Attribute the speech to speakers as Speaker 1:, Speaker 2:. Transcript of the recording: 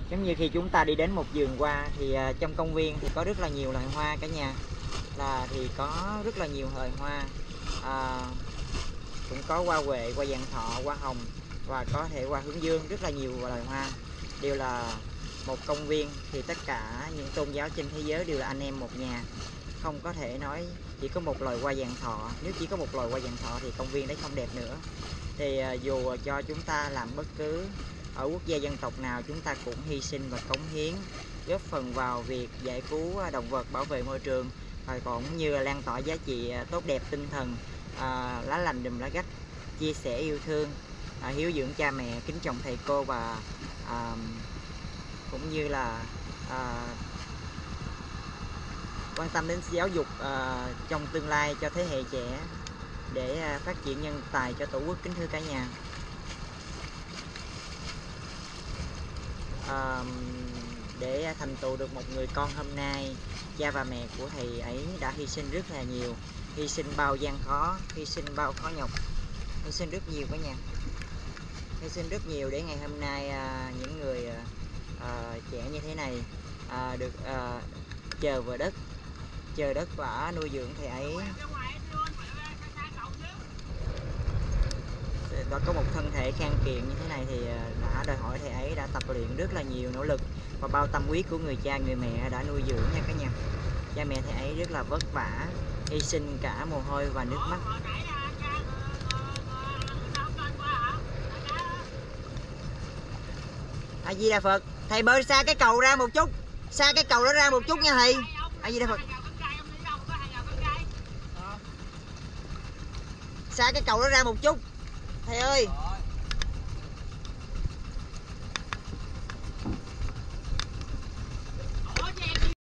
Speaker 1: Giống như khi chúng ta đi đến một vườn hoa thì trong công viên thì có rất là nhiều loài hoa cả nhà, thì có rất là nhiều loài hoa, cũng có hoa huệ, hoa vạn thọ, hoa hồng và có thể hoa hướng dương, rất là nhiều loài hoa. Đều là một công viên thì tất cả những tôn giáo trên thế giới đều là anh em một nhà, không có thể nói chỉ có một loài hoa vạn thọ. Nếu chỉ có một loài hoa vạn thọ thì công viên đấy không đẹp nữa. Thì dù cho chúng ta làm bất cứ ở quốc gia dân tộc nào, chúng ta cũng hy sinh và cống hiến, góp phần vào việc giải cứu động vật, bảo vệ môi trường và cũng như là lan tỏa giá trị tốt đẹp tinh thần, lá lành đùm lá rách, chia sẻ yêu thương, hiếu dưỡng cha mẹ, kính trọng thầy cô và cũng như là quan tâm đến giáo dục trong tương lai cho thế hệ trẻ để phát triển nhân tài cho tổ quốc. Kính thưa cả nhà, để thành tựu được một người con hôm nay, cha và mẹ của thầy ấy đã hy sinh rất là nhiều, hy sinh bao gian khó, hy sinh bao khó nhọc, hy sinh rất nhiều cả nhà, hy sinh rất nhiều để ngày hôm nay những người trẻ như thế này được chờ vào đất, chờ đất và nuôi dưỡng thầy ấy. Và có một thân thể khang kiện như thế này thì đã đòi hỏi thầy ấy đã tập luyện rất là nhiều nỗ lực và bao tâm huyết của người cha người mẹ đã nuôi dưỡng nha cả nhà. Cha mẹ thầy ấy rất là vất vả, hy sinh cả mồ hôi và nước mắt. A Di Đà Phật. Thầy bơi xa cái cầu ra một chút, xa cái cầu đó ra một chút nha thầy. A Di Đà Phật. Xa cái cầu đó ra một chút thầy ơi.